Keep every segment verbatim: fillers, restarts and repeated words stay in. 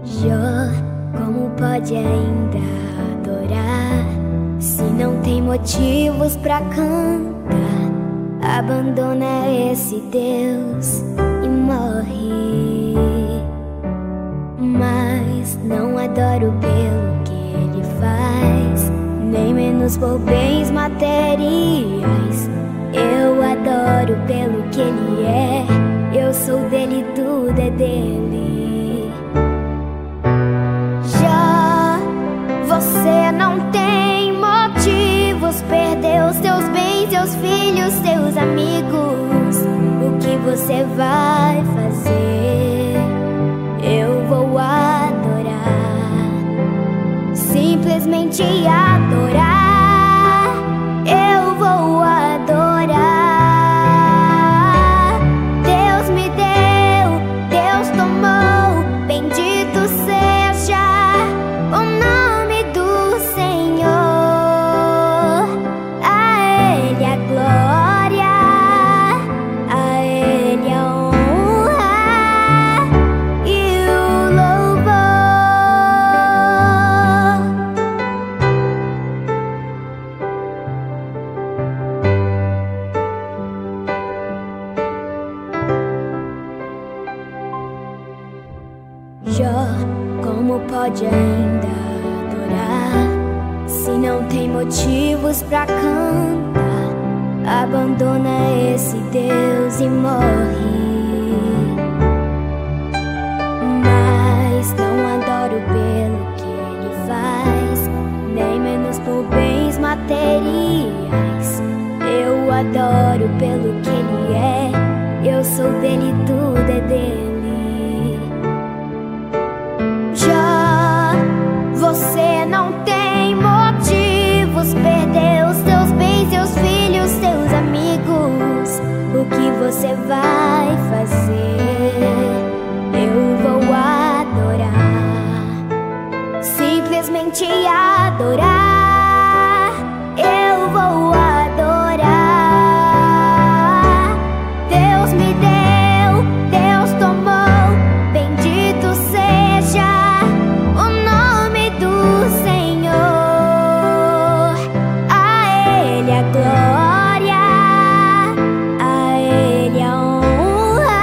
Jó, como pode ainda adorar se não tem motivos pra cantar? Abandona esse Deus e morre. Mas não adoro pelo que ele faz, nem menos por bens materiais. Eu adoro pelo que ele é. Eu sou dele, tudo é dele. Já você não tem motivos, perdeu seus bens, seus filhos, seus amigos. O que você vai fazer? Eu vou adorar, simplesmente adorar. Eu vou adorar. Deus me deu, Deus tomou, bendito seja o nome do Senhor. A Ele a glória, a Ele a honra e o louvor. Jó, como pode ainda adorar se não tem motivos pra cantar? Abandona esse Deus e morre. Mas não adoro pelo que ele faz, nem menos por bens materiais. Eu adoro pelo que ele é. Eu sou dele, tudo é dele. Já você não tem motivos, perdeu seus bens, seus filhos, seus amigos. O que você vai fazer? Eu vou adorar, simplesmente adorar. Eu vou adorar. Deus me deu, Deus tomou, bendito seja o nome do Senhor. A Ele a glória, a Ele a honra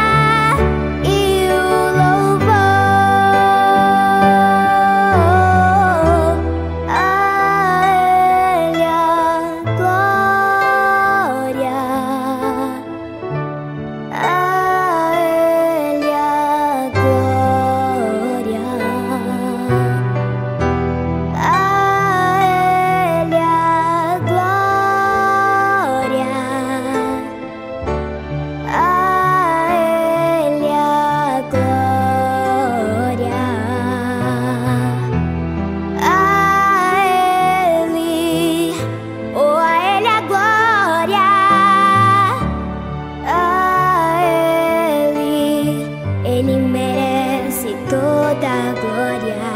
e o louvor. A Ele a glória, a Ele a glória, a Ele a glória, a Ele a glória, a Ele, oh, a Ele a glória, a Ele, Ele merece toda a glória.